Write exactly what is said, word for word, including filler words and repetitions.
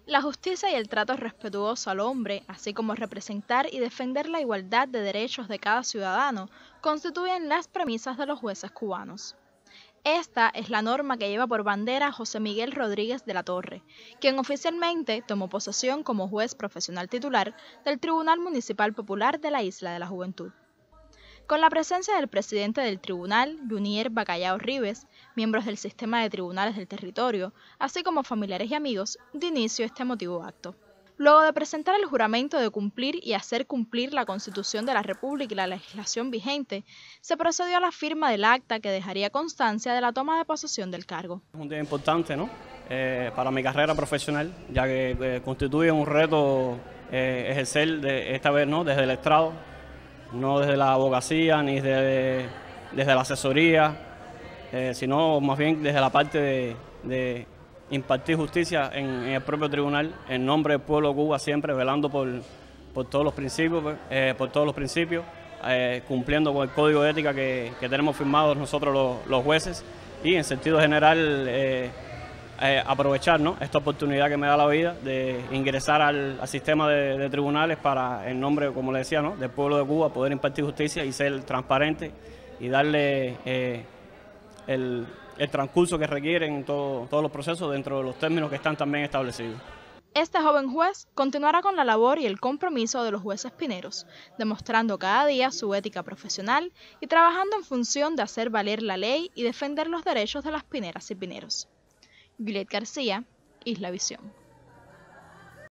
La justicia y el trato respetuoso al hombre, así como representar y defender la igualdad de derechos de cada ciudadano, constituyen las premisas de los jueces cubanos. Esta es la norma que lleva por bandera José Miguel Rodríguez de la Torre, quien oficialmente tomó posesión como juez profesional titular del Tribunal Municipal Popular de la Isla de la Juventud. Con la presencia del presidente del tribunal, Junier Bacallao Ribes, miembros del sistema de tribunales del territorio, así como familiares y amigos, de inicio este emotivo acto. Luego de presentar el juramento de cumplir y hacer cumplir la Constitución de la República y la legislación vigente, se procedió a la firma del acta que dejaría constancia de la toma de posesión del cargo. Es un día importante, ¿no? Eh, para mi carrera profesional, ya que eh, constituye un reto eh, ejercer de, esta vez, ¿no?, desde el estrado, no desde la abogacía ni desde, desde la asesoría, eh, sino más bien desde la parte de, de impartir justicia en, en el propio tribunal, en nombre del pueblo de Cuba, siempre velando por, por todos los principios, eh, por todos los principios, eh, cumpliendo con el código de ética que, que tenemos firmado nosotros los, los jueces, y en sentido general eh, eh, aprovechar, ¿no?, esta oportunidad que me da la vida de ingresar al, al sistema de, de tribunales para, en nombre, como le decía, ¿no?, del pueblo de Cuba, poder impartir justicia y ser transparente y darle eh, el, el transcurso que requieren todo, todos los procesos dentro de los términos que están también establecidos. Este joven juez continuará con la labor y el compromiso de los jueces pineros, demostrando cada día su ética profesional y trabajando en función de hacer valer la ley y defender los derechos de las pineras y pineros. Juliet García, Isla Visión.